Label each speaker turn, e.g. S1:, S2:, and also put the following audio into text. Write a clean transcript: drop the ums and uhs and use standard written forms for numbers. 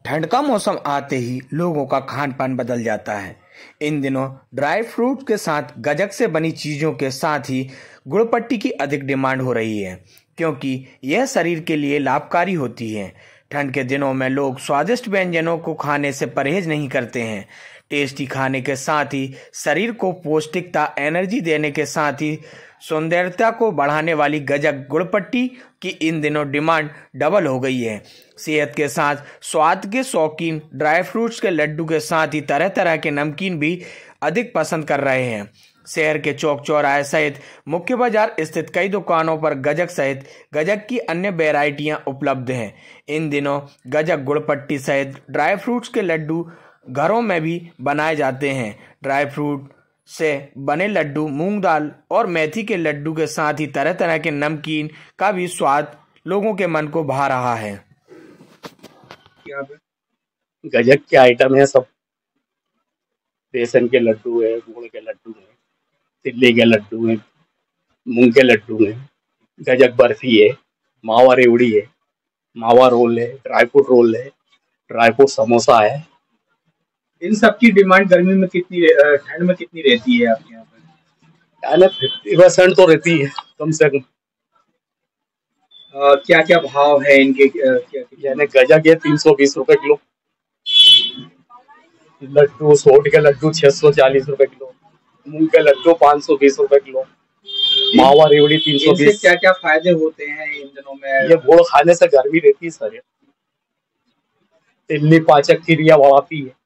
S1: ठंड का मौसम आते ही लोगों का खान पान बदल जाता है। इन दिनों ड्राई फ्रूट के साथ गजक से बनी चीज़ों के साथ ही गुड़पट्टी की अधिक डिमांड हो रही है, क्योंकि यह शरीर के लिए लाभकारी होती है। ठंड के दिनों में लोग स्वादिष्ट व्यंजनों को खाने से परहेज नहीं करते हैं। टेस्टी खाने के साथ ही शरीर को पौष्टिकता, एनर्जी देने के साथ ही सौंदर्यता को बढ़ाने वाली गजक गुड़पट्टी की इन दिनों डिमांड डबल हो गई है। सेहत के साथ स्वाद के शौकीन ड्राई फ्रूट्स के लड्डू के साथ ही तरह तरह के नमकीन भी अधिक पसंद कर रहे हैं। शहर के चौक चौराहे सहित मुख्य बाजार स्थित कई दुकानों पर गजक सहित गजक की अन्य वैरायटियां उपलब्ध हैं। इन दिनों गजक गुड़पट्टी सहित ड्राई फ्रूट्स के लड्डू घरों में भी बनाए जाते हैं। ड्राई फ्रूट से बने लड्डू, मूंग दाल और मेथी के लड्डू के साथ ही तरह तरह के नमकीन का भी स्वाद लोगों के मन को भा रहा है।
S2: गजक के आइटम है सब। बेसन के लड्डू है, गुड़ के लड्डू है, तिल्ली के लड्डू है, मूंग के लड्डू है, गजक बर्फी है, मावा रेवड़ी है, मावा रोल है, ड्राई फ्रूट रोल है, ड्राई फ्रूट समोसा है।
S3: इन सब की डिमांड गर्मी में कितनी, ठंड में कितनी रहती है आपके यहाँ पर?
S2: 50% तो रहती है कम से कम।
S3: क्या क्या भाव है इनके?
S2: यानी गजक है 320 रुपए किलो, लड्डू सोट के लड्डू 640 रुपए किलो, मूंग के लड्डू 520 रुपए किलो, मावा रेवड़ी 320।
S3: क्या क्या फायदे होते हैं इन दिनों में?
S2: ये गुड़ खाने से गर्मी रहती है सर। तिल्ली पाचक क्रिया बढ़ाती है।